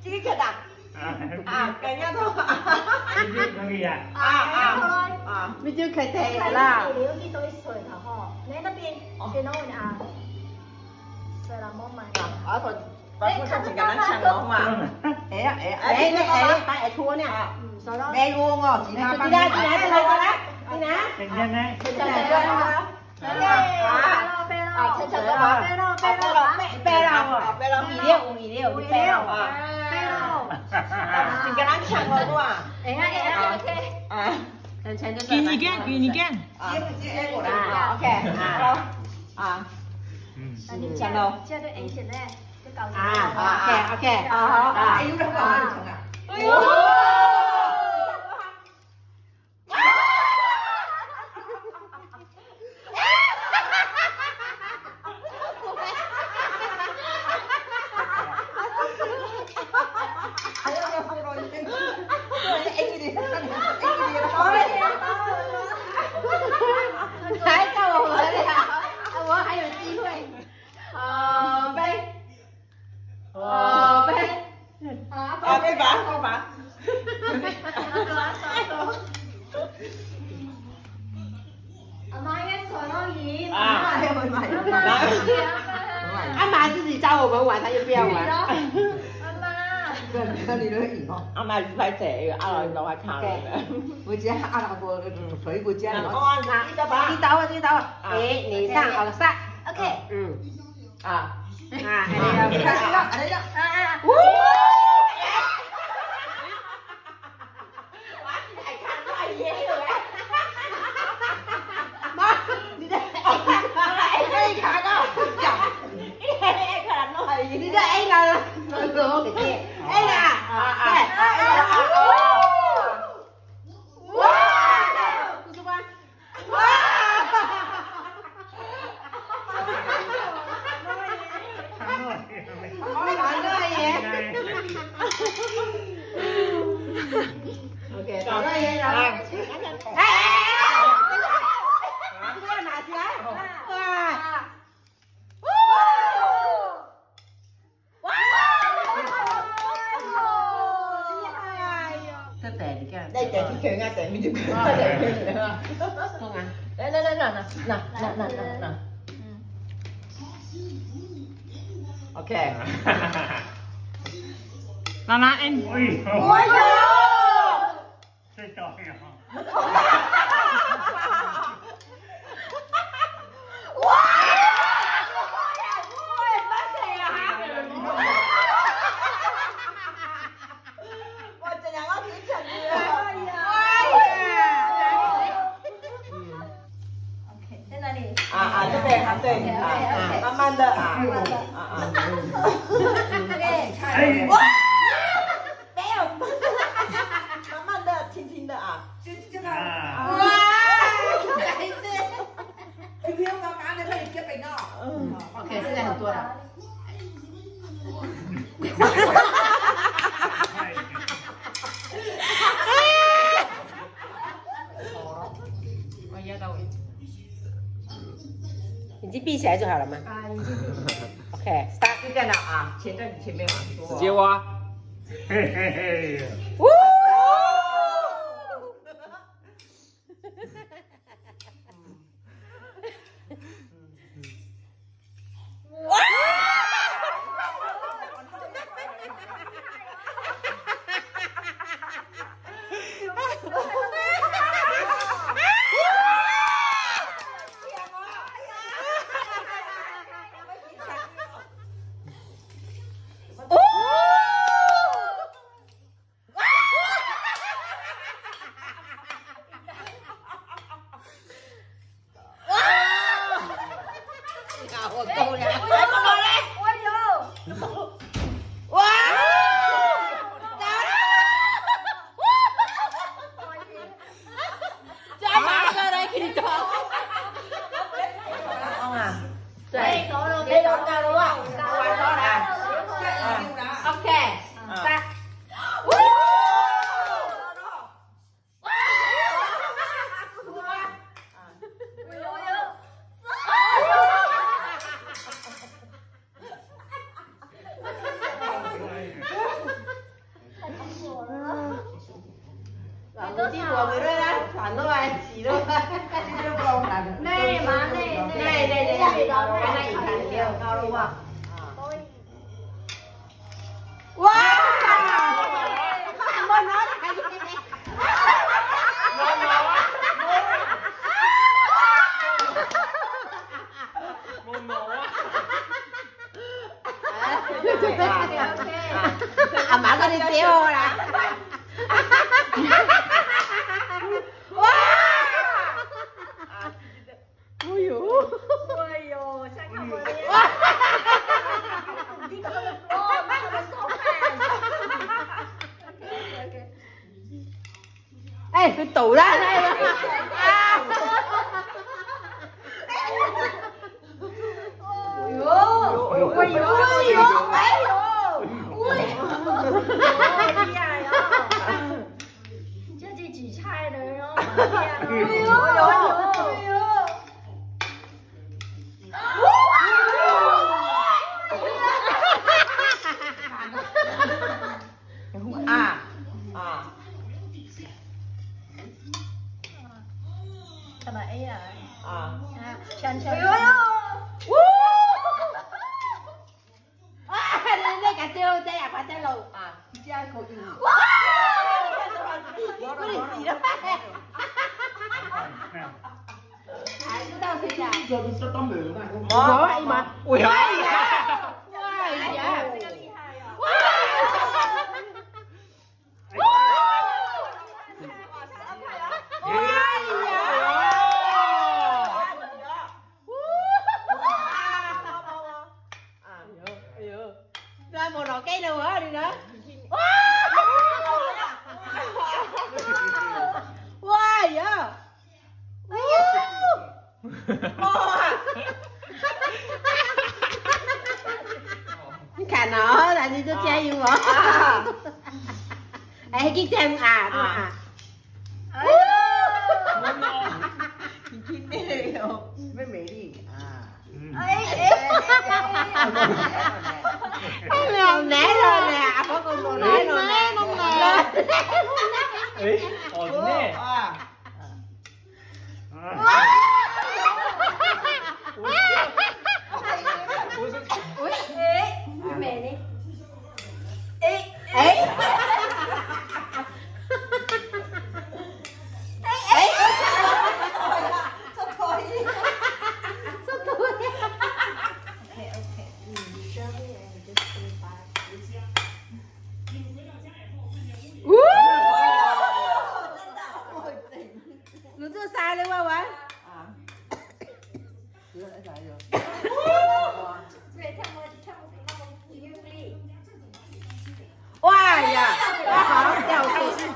Chỉ cái đặt. Cái nhau thôi. cái gì à? bây giờ khai thề là. nếu đi tôi sưởi thở họ, nếu nó bên nó sưởi là món mày. Ở thôi. Bà cũng không chỉ cần ăn chẳng đó mà. Tại thua nè. Đây luôn rồi. Chị nào đi đây, đi nè. Tình nhân đấy. Gini Chẳng đâu. Chưa được anh chuyển này. Ok. Anh lúc đó có ăn chẳng à? Hai câu rồi đấy. Hay là chi thôi. Cái bả, con bả. Anh bà cái gì trâu mà ngoài thấy beo mà. Cái gì đó gì không? Anh bà phải trẻ, anh là nó phải khảo. Vừa chế, anh là vừa thấy vừa chế. Đi tao. Ê, nè sang, ở sang. Ok. Ở đây đó. Đi đây anh là được cái gì? Anh là ok, tao đây rồi. Đây tệ thì kêu ngay tệ mình chụp không à? Đây nè. Ok. Là em. Ui. Ôi Trời ơi. Cái này hả tên? Amanda béo. Amanda 轻轻的啊。OK， 现在很多了。我压到位。眼睛闭起来就好了吗？OK，start 就在哪啊？前面嘛。 直接挖。 嘿嘿嘿。 我够了，来，帮忙来，我有，哇，打了，再马上来给你搞，啊，对，给我搞了哇，玩到了，OK，来。 做佢啦，煩到係字咯，都幫緊。 內嘛內， 哇！我攞嚟嘅。阿媽嗰啲姐我啦，哇！哎呦， 想看我的呀！你可能哦，那个手感。 哎，佢倒啦，係啊！ 厉害哦！自己煮菜的哟，哎呦！什麼 A 啊？圈圈。你個招仔入快隻路啊！只係佢要。哇！我哋試啦。係都得佢咋？ 這都沒了。 我係嘛？喂呀！ 哎呀，這個厲害啊！ 哇！ra một lọ cây đâu hả đi nữa wow dạ khả nó là đi cho chơi gì mà ấy cái chân à đúng à với mẹ đi Nồng nẻ rồi nè, có con nồng nẻ rồi nè. Nồng nẻ. Ê, ổn nè. Ui, ê, mẹ đi. Ê, ê. Nó chưa sai luôn không anh? Chưa đã sai rồi. Wow, dạ. Đó hả? Chào chị.